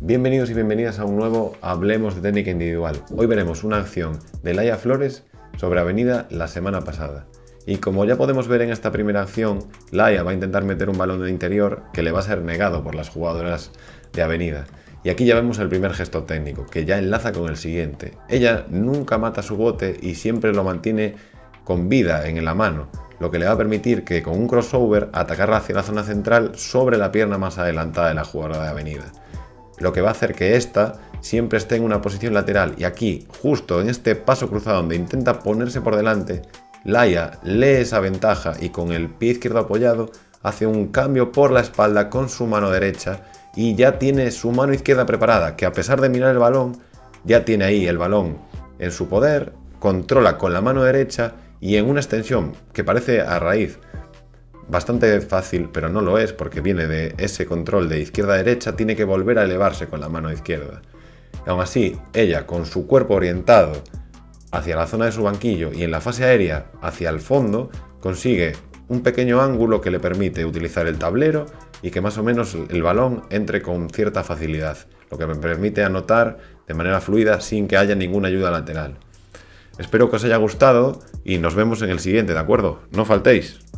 Bienvenidos y bienvenidas a un nuevo Hablemos de Técnica Individual. Hoy veremos una acción de Laia Flores sobre Avenida la semana pasada. Y como ya podemos ver en esta primera acción, Laia va a intentar meter un balón de interior que le va a ser negado por las jugadoras de Avenida. Y aquí ya vemos el primer gesto técnico, que ya enlaza con el siguiente. Ella nunca mata su bote y siempre lo mantiene con vida en la mano, lo que le va a permitir que con un crossover atacarla hacia la zona central sobre la pierna más adelantada de la jugadora de Avenida. Lo que va a hacer que ésta siempre esté en una posición lateral, y aquí, justo en este paso cruzado donde intenta ponerse por delante, Laia lee esa ventaja y con el pie izquierdo apoyado hace un cambio por la espalda con su mano derecha y ya tiene su mano izquierda preparada, que a pesar de mirar el balón, ya tiene ahí el balón en su poder, controla con la mano derecha y en una extensión que parece a raíz bastante fácil, pero no lo es porque viene de ese control de izquierda a derecha, tiene que volver a elevarse con la mano izquierda. Y aún así, ella con su cuerpo orientado hacia la zona de su banquillo y en la fase aérea hacia el fondo, consigue un pequeño ángulo que le permite utilizar el tablero y que más o menos el balón entre con cierta facilidad, lo que me permite anotar de manera fluida sin que haya ninguna ayuda lateral. Espero que os haya gustado y nos vemos en el siguiente, ¿de acuerdo? No faltéis.